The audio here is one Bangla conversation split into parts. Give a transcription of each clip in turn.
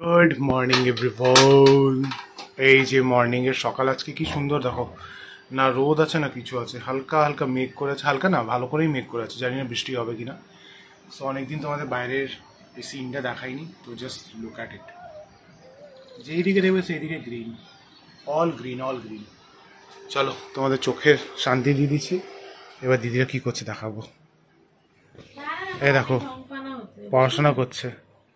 Good morning everyone. এই যে মর্নিং এর সকাল আজকে কি সুন্দর দেখো, না রোদ আছে না কিছু আছে, হালকা হালকা মেঘ করেছে, হালকা না ভালো করেই মেঘ করেছে, জানি না বৃষ্টি হবে কিনা। সো অনেকদিন তোমাদের বাইরের এই সিনটা দেখাইনি, তো জাস্ট লুক অ্যাট ইট। যেই দিকে দেখবে সেই দিকে green, all green all green. চলো তোমাদের চোখের শান্তি দিয়ে দিচ্ছি। এবার দিদিরা কি করছে দেখাবো। এই দেখো পড়াশোনা করছে,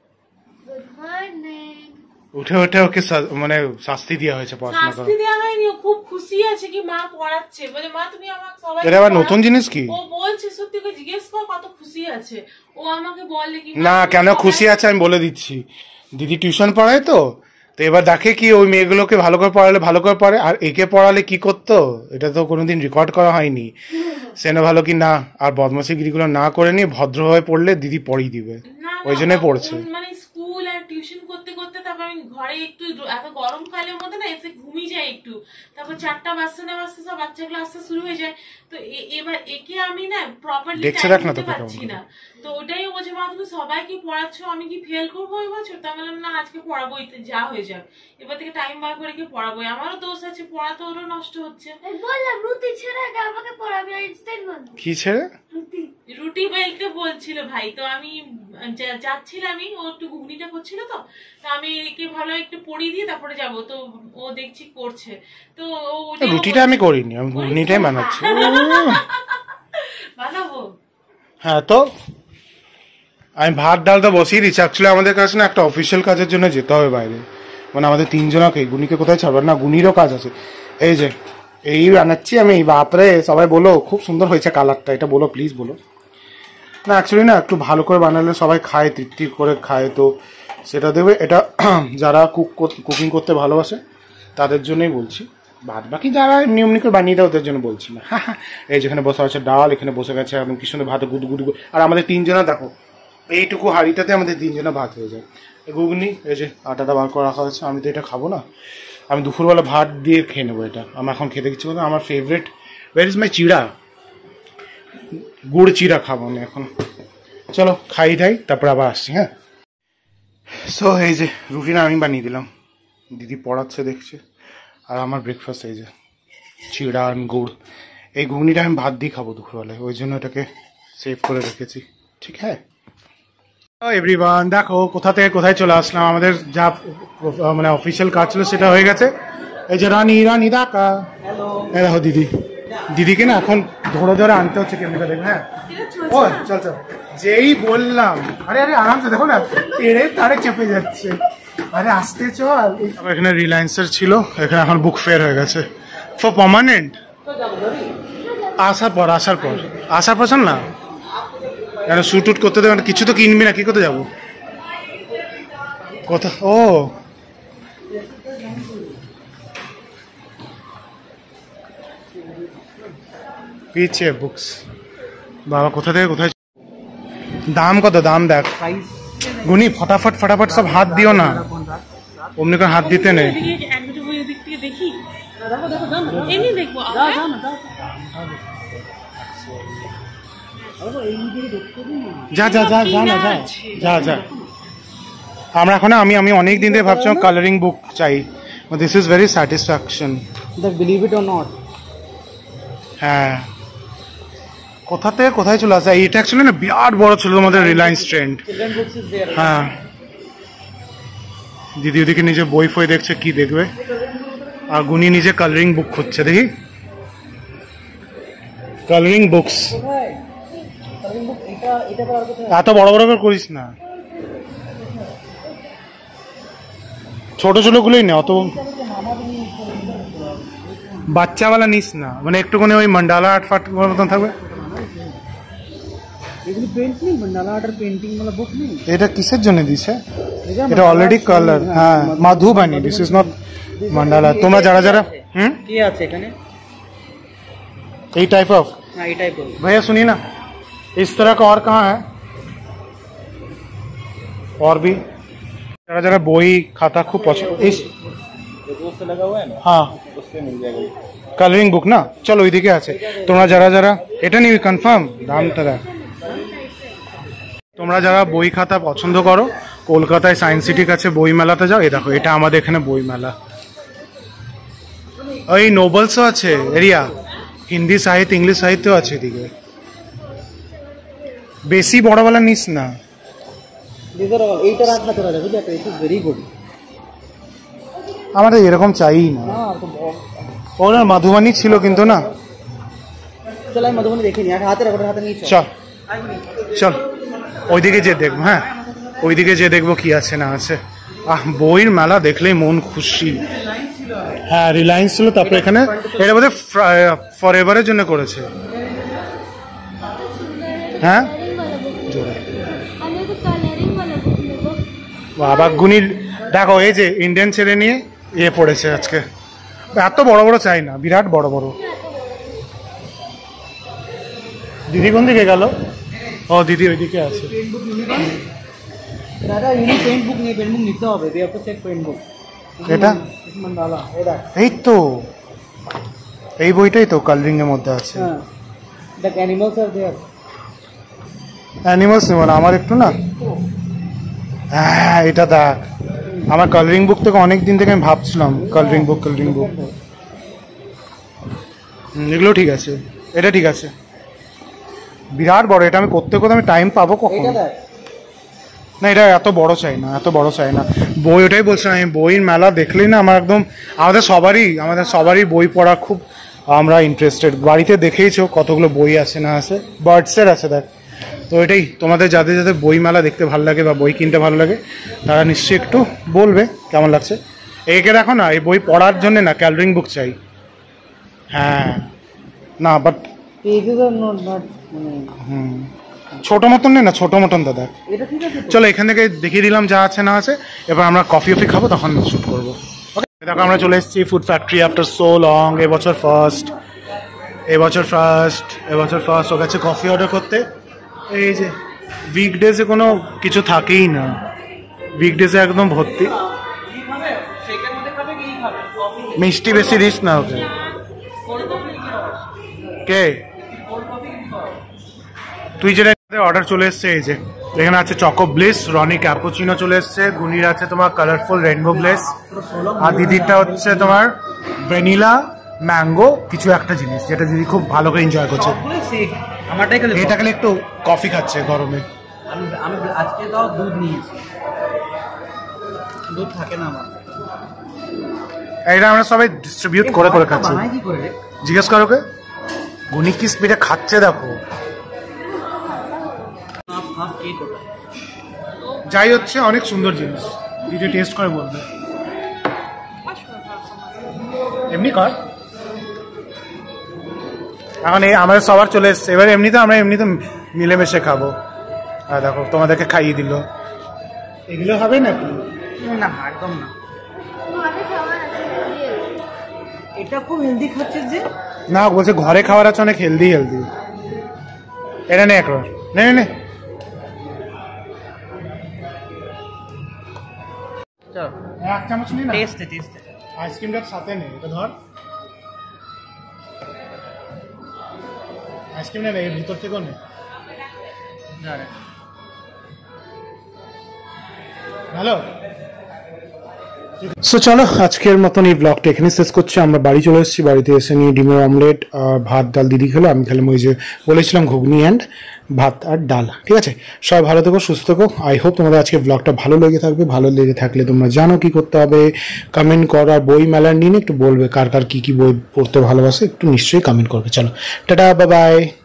উঠে উঠে ওকে মানে শাস্তি দেওয়া হয়েছে, পড়াশোনা করা। শাস্তি দেওয়া হয়নি, ও খুব খুশি আছে কি মা পড়াচ্ছে, বলে মা তুমি আমাকে সবাই। এটা আবার নতুন জিনিস কি? ও বলছে সত্যি করে জিজ্ঞেস কর কত খুশি আছে। ও আমাকে বলে কি না কেন খুশি আছে আমি বলে দিচ্ছি। দিদি টিউশন পড়ায় তো এবার দেখে কি ওই মেয়েগুলোকে ভালো করে পড়ালে ভালো করে পড়ে, আর একে পড়ালে কি করতো এটা তো কোনোদিন রেকর্ড করা হয়নি। সেটা ভালো কি না, আর বদমাশিগিরিগুলো না করে নিয়ে ভদ্রভাবে পড়লে দিদি পড়িয়ে দিবে, ওই জন্যই পড়ছে। মানে স্কুল আর টিউশন করতে করতে তারপর আমি ঘরে একটু এত গরমকালের মধ্যে না এসে ঘুমিয়ে যাই একটু, তারপর 4টা বাজতে না বাজতে সব বাচ্চাগুলো আসতে শুরু হয়ে যায়। তো এবার একে আমি না প্রপারলি টাইম দিতে পারছি না। তো ওটাই ও বলছে মা তুমি সবাইকে পড়াচ্ছ, আমি কি ফেল করবো এই বছর? তা বললাম না আজকে পড়াবোই, যা হয়ে যাক, এবার থেকে টাইম বার করে কি পড়াবোই, আমারও দোষ আছে, পড়া তো ওরও নষ্ট হচ্ছে। বললাম রুটি ছেড়ে আমাকে পড়াবে, আইনস্টাইন বলল। কি ছেড়ে? রুটি বেলতে বলছিল ভাই, তো আমি যাচ্ছিলামই, ও একটু ঘুগনিটা করছিল, তো আমি একে ভালো একটু পড়িয়ে দিয়ে তারপরে যাব। তো ও দেখছি করছে, তো রুটিটা আমি করিনি, আমি ঘুগনিটাই বানাচ্ছি। বানাবো হ্যাঁ, তো আমি ভাত ডাল তো বসিয়ে দিচ্ছি। অ্যাকচুয়ালি আমাদের কাছে না একটা অফিসিয়াল কাজের জন্য যেতে হবে বাইরে, মানে আমাদের 3 জনকে। গুনিকে কোথায় ছাড়বার না, গুনিরও কাজ আছে। এই যে এই বানাচ্ছি আমি, বাপরে সবাই বলো খুব সুন্দর হয়েছে কালারটা, এটা বলো প্লিজ বলো। না অ্যাকচুয়ালি না একটু ভালো করে বানালে সবাই খায়, তৃপ্তি করে খায়, তো সেটা দেবে। এটা যারা কুকিং করতে ভালোবাসে তাদের জন্যই বলছি, বাদ বাকি যারা এমনি এমনি করে বানিয়ে দেয় ওদের জন্য বলছি না। এই যেখানে বসে আছে ডাল, এখানে বসে গেছে এবং কি সুন্দর ভাতে গুদু গুদু। আর আমাদের 3 জনা দেখো, এইটুকু হাঁড়িটাতে আমাদের 3 জনা ভাত হয়ে যায়। ঘুগনি এই যে আটাটা বার করে রাখা হয়েছে, আমি তো এটা খাবো না, আমি দুপুরবেলা ভাত দিয়ে খেয়ে নেবো এটা। আমার এখন খেতে ইচ্ছে করছে, আমার ফেভারিট। ওয়ার ইজ মাই চিড়া, গুড় চিড়া খাবো আমি এখন। চলো খাই দাই তারপর আবার আসছি। হ্যাঁ, সো এই যে রুটিটা আমি বানিয়ে দিলাম, দিদি পড়াচ্ছে দেখছে। আর আমার ব্রেকফাস্ট এই যে চিড়া আর গুড়। এই ঘুগনিটা আমি ভাত দিয়ে খাবো দুপুরবেলায়, ওই জন্য এটাকে সেভ করে রেখেছি। ঠিক হ্যাঁ এভরিওয়ান, দেখো কোথা থেকে কোথায় চলে আসলাম। আমাদের যা মানে অফিসিয়াল কাজ ছিল সেটা হয়ে গেছে। এই যে রানী রানী ডাকা, দেখো দিদি, দিদিকে না এখন ধরে ধরে আনতে হচ্ছে কেমনি করে। হ্যাঁ ও চল চল, যেই বললাম আরে আরে আরামসে, দেখো না তেড়ে তারে চেপে যাচ্ছে। আরে আসতে চল। এখানে রিলায়েন্সের ছিল, এখানে এখন বুক ফেয়ার হয়ে গেছে ফর পার্মানেন্ট। আসার পর শোন না, শুট উট করতে দেবে, কিছু তো কিনবি না, কি করতে যাবো কোথা? ও পিছে বুকস। বাবা কোথা থেকে কোথায়, দাম কত? দাম দেখ গুনি, ফটাফট ফটাফট সব হাত দিও না, অমনি করে হাত দিতে নেই। যা যা যা যা না যা যা যা। আমরা এখন আমি অনেক দিন ধরে ভাবছিলাম কালারিং বুক চাই, this is very satisfaction, believe it or not. হ্যাঁ কোথা থেকে কোথায় চলে আসে। এটা অ্যাকচুয়ালি না বিরাট বড় ছিল তোমাদের রিলায়েন্স ট্রেন্ড। হ্যাঁ দিদি ওদিকে নিজে বই ফই দেখছে, কি দেখবে, আর গুনি নিজে কালারিং বুক খুঁজছে। দেখি কালারিং বুকস, এত বড় বড় করে করিস না, ছোট ছোট গুলোই না, অত বাচ্চাওয়ালা নিস না, মানে একটুখানি ওই মান্ডালা আর্ট ফাট মতন থাকবে। এটা কিসের জন্য দিছে? এটা অলরেডি কালার। হ্যাঁ Madhubani, this is not mandala. তোমরা যারা যারা কি আছে এখানে এই টাইপ অফ, भैया सुनिए ना, इस तरह का और कहाँ है? और भी जरा जरा বই খাতা খুব পছন্দ, लगा हुआ है ना, हाँ उससे मिल जाएगा কালারিং বুক না। চলো ওইদিকে আছে। তোমরা যারা যারা এটা নিবি কনফার্ম দামটা দেখ। তোমরা যারা বই খাতা পছন্দ করো কলকাতায় সায়েন্স সিটির কাছে বই মেলাতে যাও, এই দেখো এটা আমাদের এখানে বই মেলা। ওই নোবেলসও আছে এরিয়া, হিন্দি সাহিত্য ইংলিশ সাহিত্যও আছে এদিকে। বেশি বড়বেলা নিস না। এইটা রাখা চলা যাবে, বুঝলি, ইট ইজ ভেরি গুড। আমাদের এরকম চাই না। ওনার মাধুবানী ছিল কিন্তু না। চল আমি মধুবনী দেখিনি, হাতে রাখো, হাতে নিয়ে চল চল ওইদিকে যে দেখবো, হ্যাঁ ওইদিকে যে দেখবো কি আছে না আছে। বইয়ের মেলা দেখলেই মন খুশি। হ্যাঁ রিলায়েন্স ছিল, তারপরে এখানে এটা বোধহয় ফর এভারের জন্য করেছে। হ্যাঁ জোরে আমি তো কালারিং वाला বুক নেব। বাবা গুণীর দেখো, এই যে ইন্ডিয়ান ছেলে নিয়ে পড়েছে আজকে। এত বড় বড় চাই না, বিরাট বড় বড়। দিদি কোন দিকে গেল? ও দিদি ওইদিকে আছে। দাদা ইউনি পেন্ট বুক নিয়ে, পেন্ট বুক নিতে হবে, দে আপনি চেক পেন্ট বুক। এটা মন্ডালা এটা, এই তো এই বইটাই তো কালারিং এর মধ্যে আছে। হ্যাঁ the animals are there. Animals নেব না আমার একটু না। হ্যাঁ এটা দেখ, আমার কালারিং বুক থেকে অনেক দিন থেকে আমি ভাবছিলাম কালারিং বুক এগুলো ঠিক আছে, এটা ঠিক আছে। বিরাট বড়, এটা আমি করতে আমি টাইম পাবো কখন? এটা দেখ না এটা এত বড় চাই না, এত বড় চাই না। বই ওটাই বলছিলাম, আমি বইয়ের মেলা দেখলেই না আমার একদম, আমাদের সবারই বই পড়া খুব আমরা ইন্টারেস্টেড। বাড়িতে দেখেইছো কতগুলো বই আছে না আছে, বার্ডসের আছে দেখ। তো এটাই তোমাদের যাদের যাদের বই মেলা দেখতে ভালো লাগে বা বই কিনতে ভালো লাগে তারা নিশ্চয়ই একটু বলবে কেমন লাগছে। একে দেখো না, এই বই পড়ার জন্য না ক্যালারিং বুক চাই। হ্যাঁ না বাট পেজেস আর নট ছোট মতন নেই না, ছোট মতন দাদা। এটা ঠিক আছে। চলো এখান থেকে দেখিয়ে দিলাম যা আছে না আছে, এবার আমরা কফি খাবো, তখন শ্যুট করবো। ওকে দেখো আমরা চলে এসেছি food factory after so long. এবছর ফার্স্ট ও গেছে কফি অর্ডার করতে। এই যে উইকডেজে কোনো কিছু থাকেই না, উইকডেজে একদম ভর্তি। মিষ্টি বেশি দিস না ওকে। কে তুই যেটা অর্ডার চলে এসছে, এই যে এখানে আছে চকো ব্লিস, রনি ক্যাপুচিনো চলে এসছে, গুনির আছে তোমার কালারফুল রেইনবো ব্লেস, আর দিদিরটা হচ্ছে তোমার ভ্যানিলা ম্যাঙ্গো কিছু একটা জিনিস যেটা দিদি খুব ভালো করে এনজয় করছে। আমারটাই খেলে এটা খেলে একটু কফি খাচ্ছে গরমে। আমি আজকে তাও দুধ নিয়েছি, দুধ থাকে না আমার। এটা আমরা সবাই ডিস্ট্রিবিউট করে খাচ্ছি। বানাই কি করে রে? জিজ্ঞেস করো কে, গুনি কি স্পিডে খাচ্ছে দেখো। হাফ কেক ওটা। যাই হচ্ছে অনেক সুন্দর জিনিস, দিদি টেস্ট করে বলবে। এমনি কর, এখন এই আমাদের সবার চলে এসছে, এবার এমনিতে মিলেমিশে খাবো। আর দেখো তোমাদেরকে খাইয়ে দিল, এগুলো হবে নাকি? না একদম না, ঘরে খাবার আছে দিয়ে। এটা খুব হেলদি খাচ্ছিস যে। না বলছে ঘরে খাওয়ার আছে অনেক হেলদি। এটা নে একবার, নে চল এক চামচ নি না, টেস্ট আইসক্রিমটার সাথে নে, এটা ধর আইসক্রিম নে, এর ভিতর থেকেও নে। হ্যালো, সো চলো আজকের মতন এই ব্লগটা এখানে শেষ করছি। আমরা বাড়ি চলে এসেছি, বাড়িতে এসে নিয়ে ডিমের অমলেট আর ভাত ডাল দিদি খেলো, আমি খেলাম ওই যে বলেছিলাম ঘুগনি অ্যান্ড ভাত আর ডাল। ঠিক আছে, সবাই ভালো থেকো, সুস্থ থেকো। আই হোপ তোমাদের আজকে ব্লগটা ভালো লেগে থাকবে। ভালো লেগে থাকলে তোমরা জানো কি করতে হবে, কমেন্ট করো। আর বই মেলার নিয়ে একটু বলবে কার কি বই পড়তে ভালোবাসে, একটু নিশ্চয়ই কমেন্ট করবে। চলো টাটা, বাই বাই।